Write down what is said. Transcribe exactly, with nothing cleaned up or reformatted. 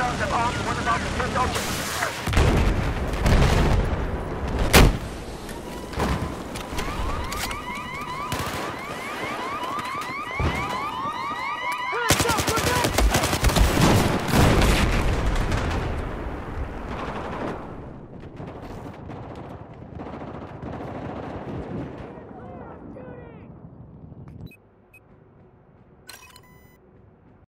Doors have armed one about to shift open.